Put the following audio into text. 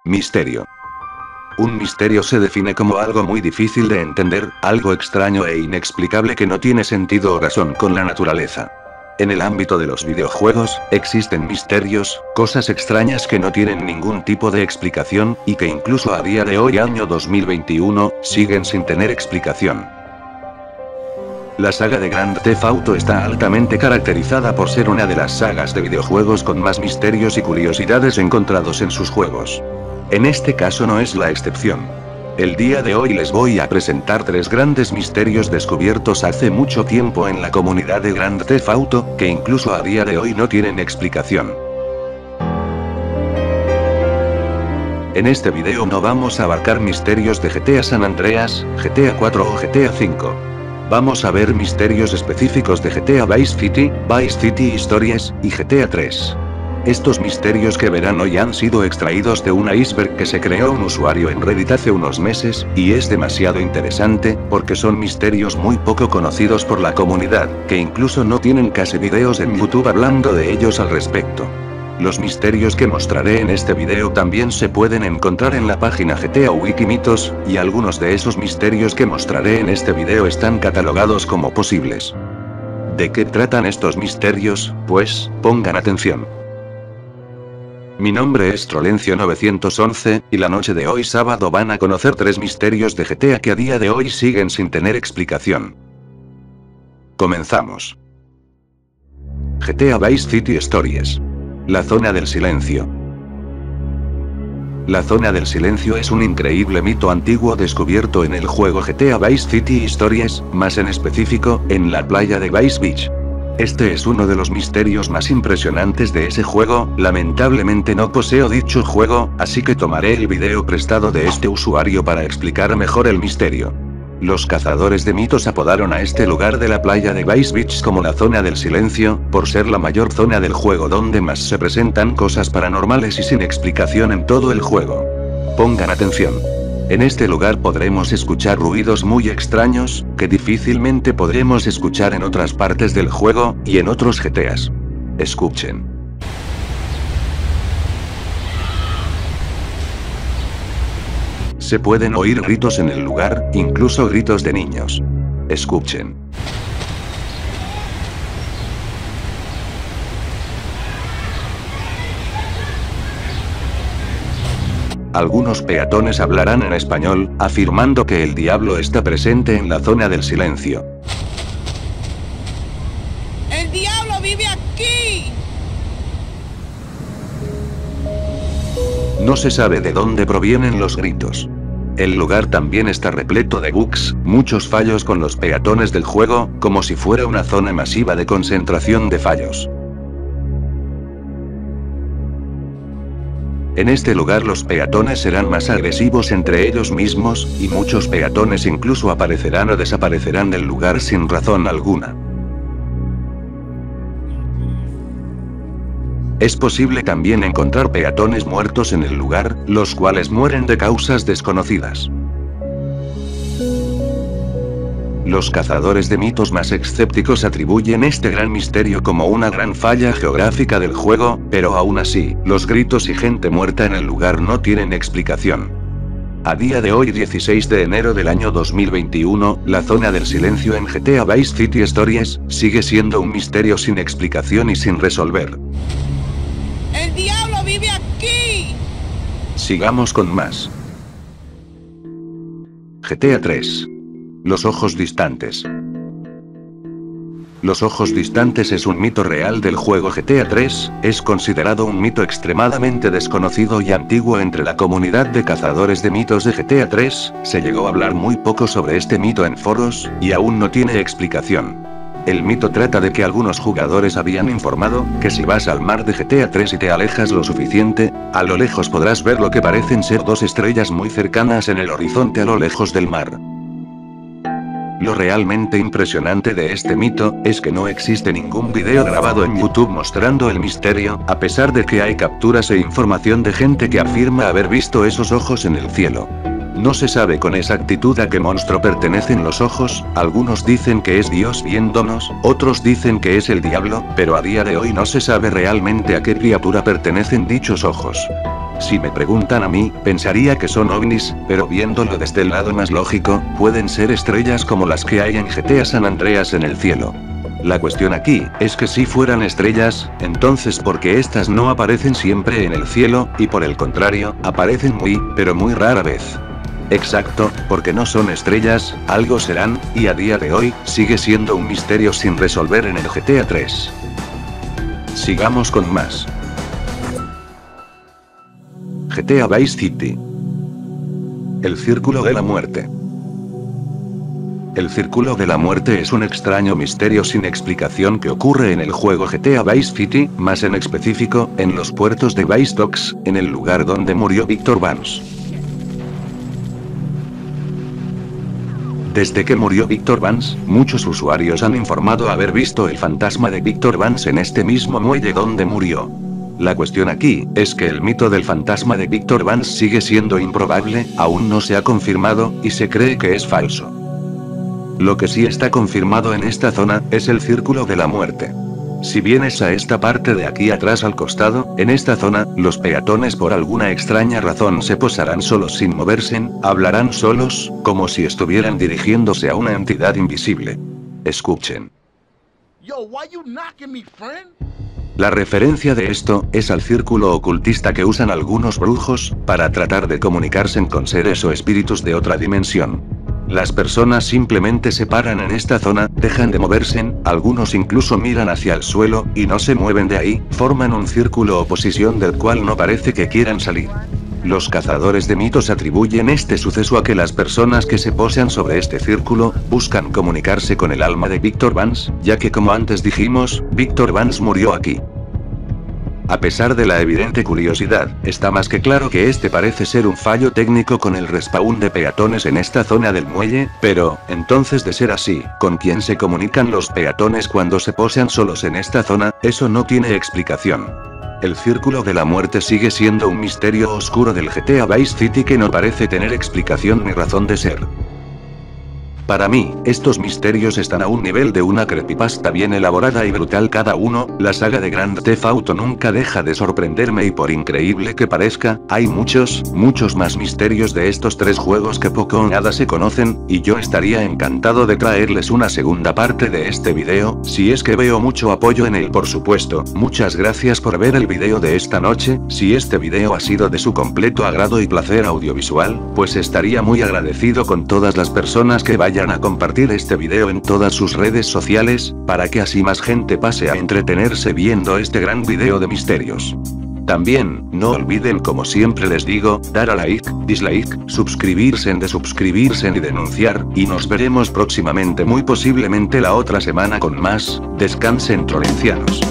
Misterio. Un misterio se define como algo muy difícil de entender, algo extraño e inexplicable que no tiene sentido o razón con la naturaleza. En el ámbito de los videojuegos, existen misterios, cosas extrañas que no tienen ningún tipo de explicación, y que incluso a día de hoy, año 2021, siguen sin tener explicación. La saga de Grand Theft Auto está altamente caracterizada por ser una de las sagas de videojuegos con más misterios y curiosidades encontrados en sus juegos. En este caso no es la excepción. El día de hoy les voy a presentar 3 grandes misterios descubiertos hace mucho tiempo en la comunidad de Grand Theft Auto, que incluso a día de hoy no tienen explicación. En este video no vamos a abarcar misterios de GTA San Andreas, GTA 4 o GTA 5. Vamos a ver misterios específicos de GTA Vice City Stories, y GTA 3. Estos misterios que verán hoy han sido extraídos de un iceberg que se creó un usuario en Reddit hace unos meses, y es demasiado interesante, porque son misterios muy poco conocidos por la comunidad, que incluso no tienen casi videos en YouTube hablando de ellos al respecto. Los misterios que mostraré en este video también se pueden encontrar en la página GTA Wikimitos, y algunos de esos misterios que mostraré en este video están catalogados como posibles. ¿De qué tratan estos misterios? Pues, pongan atención. Mi nombre es Trolencio911, y la noche de hoy sábado van a conocer 3 misterios de GTA que a día de hoy siguen sin tener explicación. Comenzamos. GTA Vice City Stories. La zona del silencio. La zona del silencio es un increíble mito antiguo descubierto en el juego GTA Vice City Stories, más en específico, en la playa de Vice Beach. Este es uno de los misterios más impresionantes de ese juego. Lamentablemente no poseo dicho juego, así que tomaré el video prestado de este usuario para explicar mejor el misterio. Los cazadores de mitos apodaron a este lugar de la playa de Vice Beach como la zona del silencio, por ser la mayor zona del juego donde más se presentan cosas paranormales y sin explicación en todo el juego. Pongan atención. En este lugar podremos escuchar ruidos muy extraños, que difícilmente podremos escuchar en otras partes del juego, y en otros GTAs. Escuchen. Se pueden oír gritos en el lugar, incluso gritos de niños. Escuchen. Algunos peatones hablarán en español, afirmando que el diablo está presente en la zona del silencio. ¡El diablo vive aquí! No se sabe de dónde provienen los gritos. El lugar también está repleto de bugs, muchos fallos con los peatones del juego, como si fuera una zona masiva de concentración de fallos. En este lugar los peatones serán más agresivos entre ellos mismos, y muchos peatones incluso aparecerán o desaparecerán del lugar sin razón alguna. Es posible también encontrar peatones muertos en el lugar, los cuales mueren de causas desconocidas. Los cazadores de mitos más escépticos atribuyen este gran misterio como una gran falla geográfica del juego, pero aún así, los gritos y gente muerta en el lugar no tienen explicación. A día de hoy 16 de enero del año 2021, la zona del silencio en GTA Vice City Stories sigue siendo un misterio sin explicación y sin resolver. ¡El diablo vive aquí! Sigamos con más. GTA 3. Los ojos distantes. Los ojos distantes es un mito real del juego GTA 3, es considerado un mito extremadamente desconocido y antiguo entre la comunidad de cazadores de mitos de GTA 3, se llegó a hablar muy poco sobre este mito en foros, y aún no tiene explicación. El mito trata de que algunos jugadores habían informado, que si vas al mar de GTA 3 y te alejas lo suficiente, a lo lejos podrás ver lo que parecen ser 2 estrellas muy cercanas en el horizonte a lo lejos del mar. Lo realmente impresionante de este mito, es que no existe ningún video grabado en YouTube mostrando el misterio, a pesar de que hay capturas e información de gente que afirma haber visto esos ojos en el cielo. No se sabe con exactitud a qué monstruo pertenecen los ojos, algunos dicen que es Dios viéndonos, otros dicen que es el diablo, pero a día de hoy no se sabe realmente a qué criatura pertenecen dichos ojos. Si me preguntan a mí, pensaría que son ovnis, pero viéndolo desde el lado más lógico, pueden ser estrellas como las que hay en GTA San Andreas en el cielo. La cuestión aquí, es que si fueran estrellas, entonces ¿por qué estas no aparecen siempre en el cielo, y por el contrario, aparecen muy, pero muy rara vez? Exacto, porque no son estrellas, algo serán, y a día de hoy, sigue siendo un misterio sin resolver en el GTA 3. Sigamos con más. GTA Vice City. El Círculo de la Muerte. El Círculo de la Muerte es un extraño misterio sin explicación que ocurre en el juego GTA Vice City, más en específico, en los puertos de Vice Docks, en el lugar donde murió Victor Vance. Desde que murió Victor Vance, muchos usuarios han informado haber visto el fantasma de Victor Vance en este mismo muelle donde murió. La cuestión aquí, es que el mito del fantasma de Victor Vance sigue siendo improbable, aún no se ha confirmado, y se cree que es falso. Lo que sí está confirmado en esta zona, es el Círculo de la Muerte. Si vienes a esta parte de aquí atrás al costado, en esta zona, los peatones por alguna extraña razón se posarán solos sin moverse, hablarán solos, como si estuvieran dirigiéndose a una entidad invisible. Escuchen. Yo, why you knocking me, friend? La referencia de esto, es al círculo ocultista que usan algunos brujos, para tratar de comunicarse con seres o espíritus de otra dimensión. Las personas simplemente se paran en esta zona, dejan de moverse, algunos incluso miran hacia el suelo, y no se mueven de ahí, forman un círculo o posición del cual no parece que quieran salir. Los cazadores de mitos atribuyen este suceso a que las personas que se posan sobre este círculo, buscan comunicarse con el alma de Victor Vance, ya que como antes dijimos, Victor Vance murió aquí. A pesar de la evidente curiosidad, está más que claro que este parece ser un fallo técnico con el respawn de peatones en esta zona del muelle, pero, entonces de ser así, ¿con quién se comunican los peatones cuando se posan solos en esta zona? Eso no tiene explicación. El Círculo de la Muerte sigue siendo un misterio oscuro del GTA Vice City que no parece tener explicación ni razón de ser. Para mí, estos misterios están a un nivel de una creepypasta bien elaborada y brutal cada uno. La saga de Grand Theft Auto nunca deja de sorprenderme y por increíble que parezca, hay muchos más misterios de estos tres juegos que poco o nada se conocen, y yo estaría encantado de traerles una segunda parte de este video, si es que veo mucho apoyo en él por supuesto. Muchas gracias por ver el video de esta noche. Si este video ha sido de su completo agrado y placer audiovisual, pues estaría muy agradecido con todas las personas que vayan a compartir este video en todas sus redes sociales, para que así más gente pase a entretenerse viendo este gran video de misterios. También, no olviden como siempre les digo, dar a like, dislike, suscribirse y denunciar, y nos veremos próximamente muy posiblemente la otra semana con más, descansen trolencianos.